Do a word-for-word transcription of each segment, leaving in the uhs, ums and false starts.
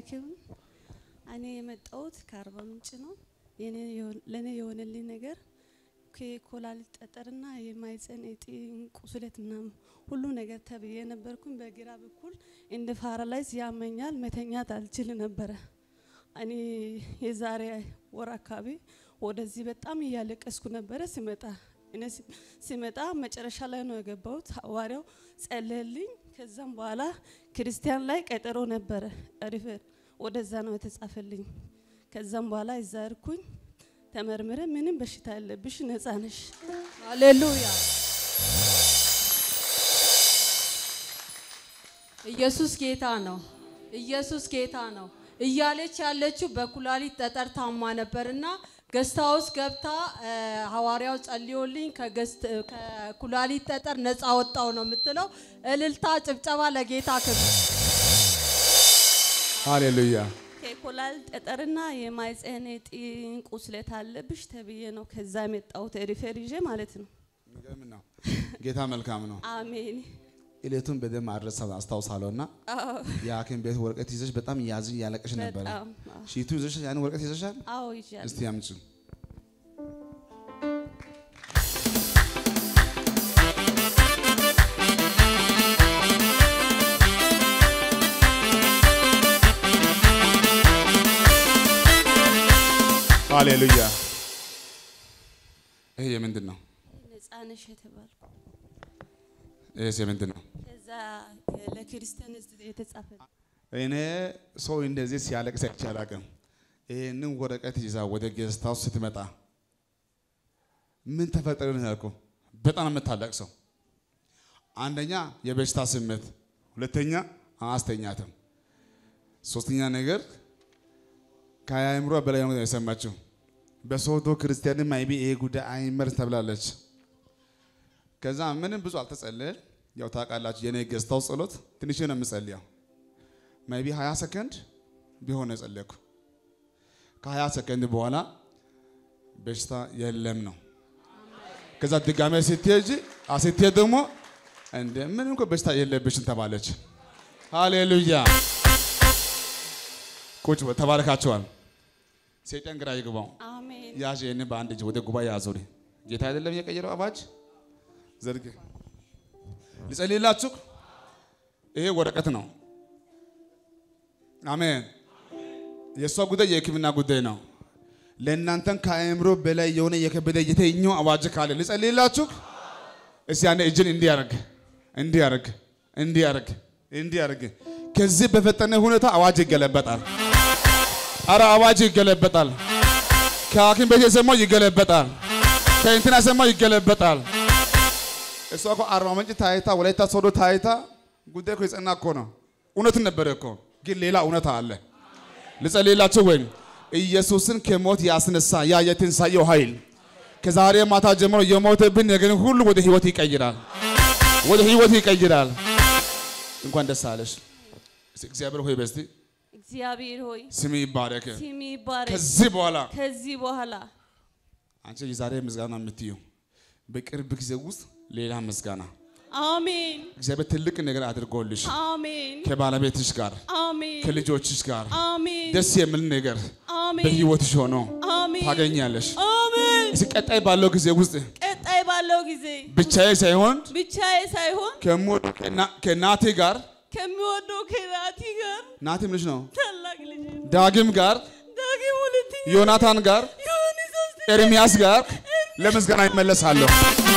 ለአምላኬ እኔ የመጣሁት ከአርባ ምንጭ ነው የኔ ለኔ የሆነልኝ ነገር ከኮላሊት ጠጠርና የማይፀን እጢ ቁስለትና ሁሉ ነገር ተብዬ ነበርኩኝ በግራ በኩል እንደ ፓራላይዝ ያመኛል መተኛት አልችል ነበር እኔ የዛሬ ወር አካባቢ ወደዚህ በጣም ያለቀስኩ ነበር ሲመጣ እኔ ሲመጣ መጨረሻ ላይ ነው የገባሁት ሐዋርያው ጸለልኝ ከዛም በኋላ ክርስቲያን ላይ ቀጠሮ ነበር ሪፈር ወደዛ ነው የተጻፈልኝ ከዛም በኋላ ይዛርኩኝ ተመርመረ ምንም በሽታ ያለብሽ ነፃ ነሽ ሃሌሉያ ኢየሱስ ጌታ ነው ኢየሱስ ጌታ ነው እያለች ያለችው በኩላሊት ጠጠር ታማ ነበርና ገስታውስ ገብታ ሐዋርያው ጸልዮልኝ ከገስት ከኩላሊት ጠጠር ነፃ ወጣው ነው የምትለው እልልታ ጭብጨባ ለጌታ ክብር ሃሌሉያ ከኩላሊት ጠጠርና የማይፀን እጢ ቁስለት አለብሽ ተብዬ ነው ከዛ መጣው ሪፈር ይዤ ማለት ነው ምንድነው ጌታ መልካም ነው አሜን ኢሌቱን በደም አድረሳ አስታውሳለውና ያከን ቤት ወርቀት ይዘሽ በጣም ያዝ ያለቀሽ ነበር ሺቱ ይዘሽ ያን ወርቀት ይዘሻል አዎ ይዣል እስቲ አምጪ ሃሌሉያ ይሄ ምንድነው ነፃነሽ የተባልኩ እሺ ምንድነው ከዛ ለክርስቲያን የተጻፈ እኔ ሰው እንደዚህ ሲያለቅስ አይቻላቀም ይሄንን ወረቀት ይዛ ወደ ጌስታው ስትመጣ ምን ተፈጠረ ነው ያልኩ በጣም የምታለቅሰው አንደኛ የበሽታ ስሜት ሁለተኛ አስተኛተም ሶስተኛ ነገር ካያምሮ በላይ ነው የሰማችው በሶዶ ክርስቲያን ማይቢ ይሄ ጉዳይ አይመር ተብላለች ከዛ ምንም ብዙ አልተጸለየ ያው ታቃላችሁ የኔ ገስታው ጸሎት ትንሽ ነው የምጸልየው ማይቢ ሃያ ሰከንድ ቢሆን ጸለይኩ ከ20 ሰከንድ በኋላ በሽታ የለም ነው ከዛ ድጋሜ ስትሄጂ አስትሄ ደግሞ እንደ ምንም እኮ በሽታ የለብሽም ተባለች ሃሌሉያ ቁጭ ተባረካችኋል ሰይጣን ግራ ይገባው አሜን ያጄ እኔ በአንድ እጅ ወደ ጉባኤ አዞሪ ጌታ አይደለም የቀየረው አባጅ ዘርግ ልጸልይላችሁ ይሄ ወረቀት ነው አሜን የሷ ጉዳይ የሕክምና ጉዳይ ነው ለእናንተን ከአእምሮ በላይ የሆነ የከበደ የተኛው አዋጅ ካለ ልጸልይላችሁ እስቲ ያኔ እጅን እንዲያርግ እንዲያርግ እንዲያርግ እንዲያርግ ከዚህ በፈጠነ ሁኔታ አዋጅ ይገለበጣል አራ አዋጅ ይገለበጣል ከሐኪም ቤት የሰማው ይገለበጣል ከእንትና ሰማው ይገለበጣል እሷ እኮ አርባ ምንጭ ታይታ ወላይታ ሶዶ ታይታ ጉዳይ እኮ የጸና እኮ ነው እውነት ነበር እኮ ግን ሌላ እውነት አለ ልጸልይላችሁ ወይ ኢየሱስን ከሞት ያስነሳ ያ የትንሳኤው ኃይል ከዛሬ ማታ ጀምሮ የሞተብን ነገር ሁሉ ወደ ህይወት ይቀይራል ወደ ህይወት ይቀይራል እንኳን ደስ አለሽ እግዚአብሔር ሆይ በስቲ እግዚአብሔር ሆይ ስሚ ይባረክ ስሚ ይባረክ ከዚህ በኋላ ከዚህ በኋላ አንቺ የዛሬ ምስጋና የምትዩ በቅርብ ጊዜ ውስጥ ሌላ ምስጋና አሜን እግዚአብሔር ትልቅ ነገር አድርጎልሽ አሜን ከባለቤትሽ ጋር አሜን ከልጆችሽ ጋር አሜን ደስ የሚል ነገር አሜን በህይወትሽ ሆኖ አሜን ታገኛለሽ አሜን እስኪ ቀጣይ ባለው ጊዜ ውስጥ ቀጣይ ባለው ጊዜ ብቻዬ ሳይሆን ብቻዬ ሳይሆን ከሞት ከናቲ ጋር ከሚወደው ከናቲ ጋር ናቲ ምንሽ ነው ታላቅ ልጅ ዳግም ጋር ዳግም ሁለተኛ ዮናታን ጋር ኤርሚያስ ጋር ለምስጋና ይመለሳለሁ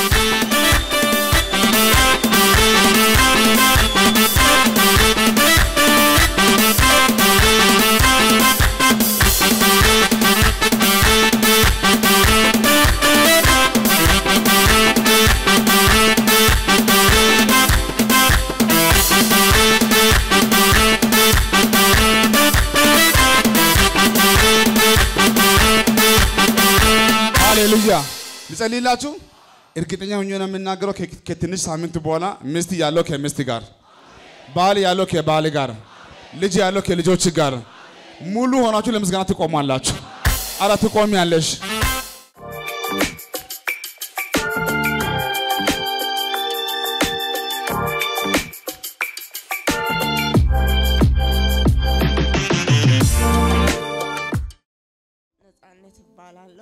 ሃሌሉያ ልጸልይላችሁ እርግጠኛ ሆኜ ነው የምናገረው ከትንሽ ሳምንት በኋላ ሚስት ያለው ከሚስት ጋር ባል ያለው ከባል ጋር ልጅ ያለው ከልጆች ጋር ሙሉ ሆናችሁ ለምስጋና ትቆማላችሁ አራ ትቆሚያለሽ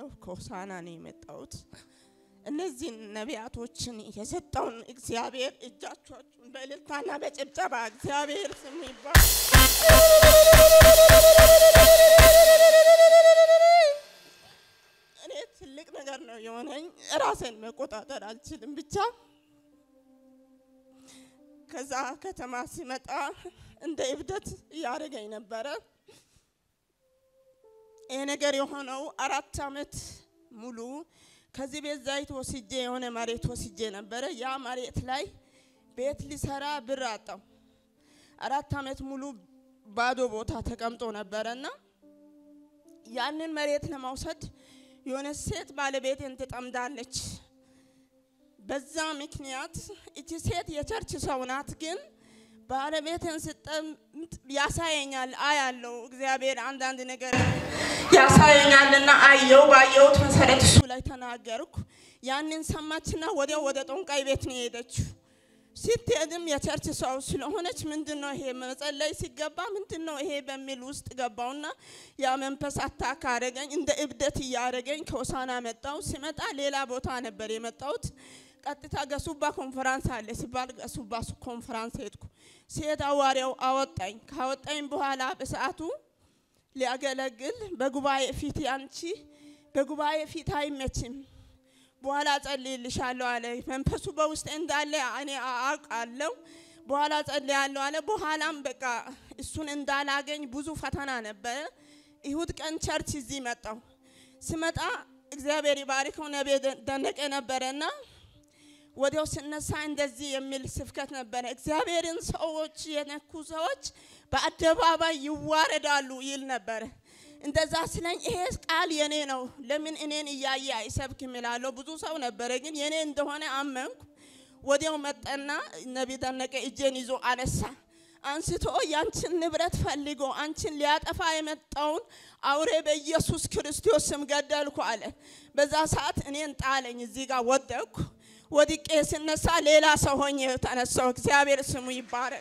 እባላለሁ ከሆሳና ነው የመጣሁት እነዚህ ነቢያቶችን የሰጠውን እግዚአብሔር እጃቸውን በእልልታና በጭብጨባ እግዚአብሔር ስም ይባረክ እኔ ትልቅ ነገር ነው የሆነኝ ራሴን መቆጣጠር አልችልም ብቻ ከዛ ከተማ ሲመጣ እንደ እብደት ያረጋኝ ነበር ይሄ ነገር የሆነው አራት አመት ሙሉ ከዚህ ቤት ዘይት ወስጄ የሆነ መሬት ወስጄ ነበር ያ መሬት ላይ ቤት ሊሰራ ብር አጣው አራት አመት ሙሉ ባዶ ቦታ ተቀምጦ ነበርና ያንን መሬት ለማውሰድ የሆነ ሴት ባለቤቴን ተጠምዳለች በዛ ምክንያት እቺ ሴት የቸርች ሰው ናት ግን ባለቤቴን ስጠም ያሳየኛል አያለው እግዚአብሔር አንድ አንድ ነገር ያሳየኛልና አየው ባየው መሰረት እሱ ላይ ተናገርኩ ያንን ሰማችና ወዲያው ወደ ጦንቃይ ቤት ነው ሄደችው ስትሄድም የቸርች ሰው ስለሆነች ምንድነው ይሄ መጸለይ ሲገባ ምንድነው ይሄ በሚል ውስጥ ገባውና ያ መንፈስ አታክ አረገኝ እንደ እብደት ያረገኝ ከሆሳና መጣው ሲመጣ ሌላ ቦታ ነበር የመጣሁት ቀጥታ ገሱባ ኮንፈረንስ አለ ሲባል ገሱባ ኮንፈረንስ ሄድኩ ሲሄድ ሐዋርያው አወጣኝ ካወጣኝ በኋላ በሰዓቱ ሊያገለግል በጉባኤ ፊት ያንቺ በጉባኤ ፊት አይመችም በኋላ ጸልይልሻለሁ አለ መንፈሱ በውስጥ እንዳለ እኔ አውቃለሁ በኋላ ጸልያለሁ አለ በኋላም በቃ እሱን እንዳላገኝ ብዙ ፈተና ነበር ይሁድ ቀን ቸርች እዚህ መጣው ሲመጣ እግዚአብሔር ይባርከው ነብይ ደነቀ ነበርና ወዲያው ሲነሳ እንደዚህ የሚል ስብከት ነበር እግዚአብሔርን ሰዎች የነኩ ሰዎች በአደባባይ ይዋረዳሉ ይል ነበር እንደዛ ስለኝ ይሄ ቃል የኔ ነው ለምን እኔን እያየ አይሰብክም ይላል ብዙ ሰው ነበር ግን የኔ እንደሆነ አመንኩ ወዲያው መጣና ነብይ ደነቀ እጄን ይዞ አነሳ አንስቶ ያንቺን ንብረት ፈልጎ አንቺን ሊያጠፋ የመጣውን አውሬ በኢየሱስ ክርስቶስ ስም ገደልኩ አለ በዛ ሰዓት እኔን ጣለኝ እዚህ ጋር ወደቅኩ ወድቄ ስነሳ ሌላ ሰው ሆኜ ተነሳው እግዚአብሔር ስሙ ይባረክ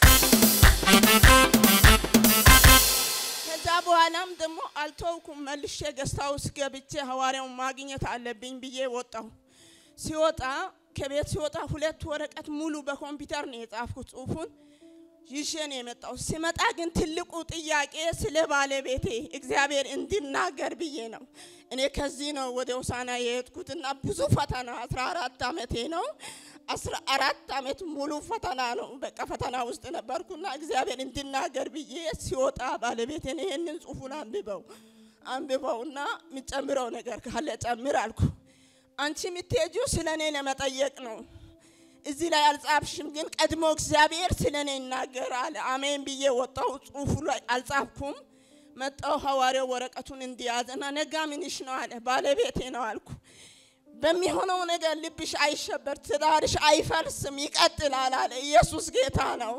ከዛ በኋላም ደግሞ አልተውኩም መልሼ ገስታውስ ገብቼ ሐዋርያውን ማግኘት አለብኝ ብዬ ወጣሁ ሲወጣ ከቤት ሲወጣ ሁለት ወረቀት ሙሉ በኮምፒውተር ነው የጻፍኩት ጽሁፉን ይሽኔ የመጣው ሲመጣ ግን ትልቁ ጥያቄ ስለ ባለቤቴ እግዚአብሔር እንዲናገር ብዬ ነው እኔ ከዚህ ነው ወደ ሆሳና የሄድኩትና ብዙ ፈተና አስራ አራት አመቴ ነው አስራ አራት አመት ሙሉ ፈተና ነው በቃ ፈተና ውስጥ ነበርኩና እግዚአብሔር እንዲናገር ብዬ ሲወጣ ባለቤቴን ይሄንን ጽሁፉን አንብበው አንብበውና ምጨምረው ነገር ካለ ጨምር አልኩ አንቺ ምትሄጂው ስለኔ ለመጠየቅ ነው እዚህ ላይ አልጻፍሽም ግን ቀድሞ እግዚአብሔር ስለኔ ይናገራል አሜን ብዬ ወጣው ጽሁፉ ላይ አልጻፍኩም መጣው ሐዋርያው ወረቀቱን እንዲያዘና ነጋ ምንሽ ነው አለ ባለቤቴ ነው አልኩ በሚሆነው ነገር ልብሽ አይሸበር ትዳርሽ አይፈርስም ይቀጥላል አለ ኢየሱስ ጌታ ነው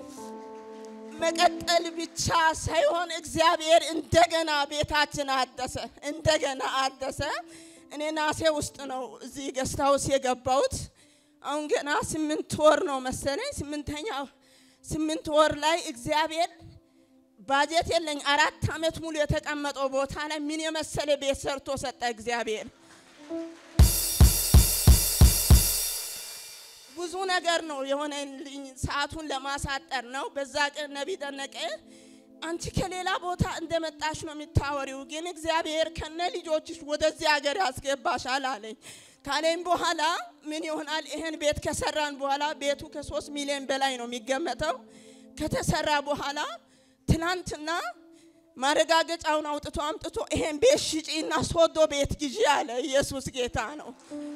መቀጠል ብቻ ሳይሆን እግዚአብሔር እንደገና ቤታችን አደሰ እንደገና አደሰ እኔ ናሴ ውስጥ ነው እዚህ ገስታውስ የገባሁት አሁን ገና ስምንት ወር ነው መሰለኝ ስምንተኛው ስምንት ወር ላይ እግዚአብሔር ባጀት የለኝ አራት አመት ሙሉ የተቀመጠው ቦታ ላይ ምን የመሰለ ቤት ሰርቶ ሰጠ እግዚአብሔር ብዙ ነገር ነው የሆነ ሰዓቱን ለማሳጠር ነው በዛ ቀን ነብይ ደነቀ አንቺ ከሌላ ቦታ እንደመጣሽ ነው የምታወሪው ግን እግዚአብሔር ከነ ልጆችሽ ወደዚህ ሀገር ያስገባሻል አለኝ ካለኝ በኋላ ምን ይሆናል ይሄን ቤት ከሰራን በኋላ ቤቱ ከ3 ሚሊዮን በላይ ነው የሚገመተው ከተሰራ በኋላ ትናንትና ማረጋገጫውን አውጥቶ አምጥቶ ይሄን ቤት ሽጪና ሶዶ ቤት ግዢ አለ ኢየሱስ ጌታ ነው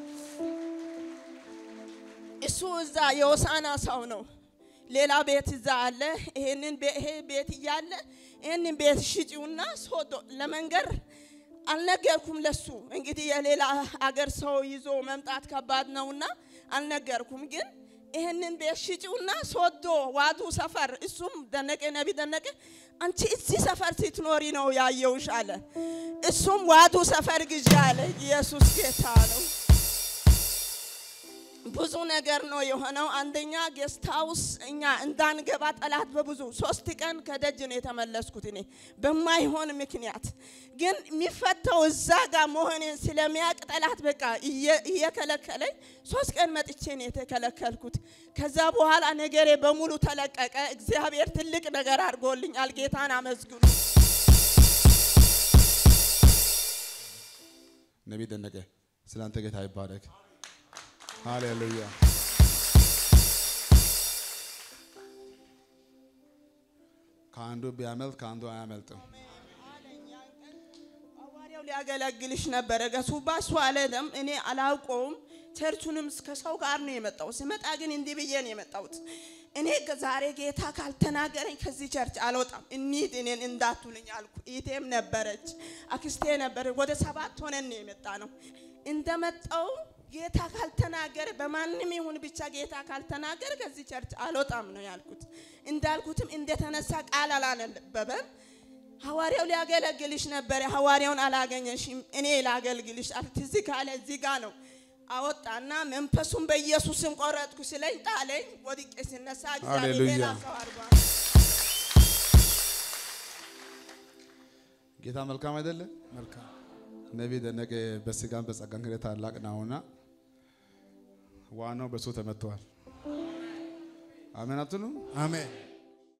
እሱ እዛ የሆሳና ሰው ነው ሌላ ቤት እዛ አለ ይሄንን ይሄ ቤት ይያለ ይሄንን ቤት ሽጪውና ሶዶ ለመንገር አልነገርኩም ለሱ እንግዲህ የሌላ ሀገር ሰው ይዞ መምጣት ከባድ ነውና አልነገርኩም ግን ይሄንን ቤት ሽጪውና ሶዶ ዋዱ ሰፈር እሱም ደነቀ ነብይ ደነቀ አንቺ እዚህ ሰፈር ስትኖሪ ነው ያየውሽ አለ እሱም ዋዱ ሰፈር ግዢ አለ ኢየሱስ ጌታ ነው ብዙ ነገር ነው የሆነው። አንደኛ ጌስት ሃውስ እኛ እንዳንገባ ጠላት በብዙ ሶስት ቀን ከደጅ ነው የተመለስኩት እኔ በማይሆን ምክንያት። ግን የሚፈተው እዛ ጋር መሆኔን ስለሚያቅ ጠላት በቃ እየከለከለኝ ሶስት ቀን መጥቼ ነው የተከለከልኩት። ከዛ በኋላ ነገሬ በሙሉ ተለቀቀ። እግዚአብሔር ትልቅ ነገር አድርጎልኛል። ጌታን አመስግኑ። ነብይ ደነቀ ስላንተ ጌታ ይባረክ። ሃሌሉያ። ካንዱ ቢያመልጥ ካንዱ አያመልጥም። ሐዋርያው ሊያገለግልሽ ነበር ገሱባሱ አለም እኔ አላውቀውም። ቸርቹንም ከሰው ጋር ነው የመጣው። ሲመጣ ግን እንዲህ ብዬ ነው የመጣሁት። እኔ ዛሬ ጌታ ካልተናገረኝ ከዚህ ቸርች አልወጣም። እንሂድ እኔን እንዳትሉኝ አልኩ። ኢቴም ነበረች አክስቴ ነበር። ወደ ሰባት ሆነን ነው የመጣ ነው። እንደመጣው ጌታ ካልተናገረ በማንንም ይሁን ብቻ ጌታ ካልተናገረ ከዚህ ቸርች አልወጣም ነው ያልኩት። እንዳልኩትም እንደተነሳ ቃል አላነበበም። ሐዋርያው ሊያገለግልሽ ነበር። ሐዋርያውን አላገኘሽም። እኔ ላገልግልሽ አትዚ ካለ እዚህ ጋር ነው አወጣና መንፈሱን በኢየሱስም ቆረጥኩ ስለኝ ጣለኝ። ወድቄ ሲነሳ እግዚአብሔር አሰዋርጓል። ጌታ መልካም አይደለ? መልካም። ነብይ ደነቀ በስጋም በጸጋም ከለ ታላቅ ነውና ዋናው በሱ ተመቷል። አሜን አትሉ? አሜን።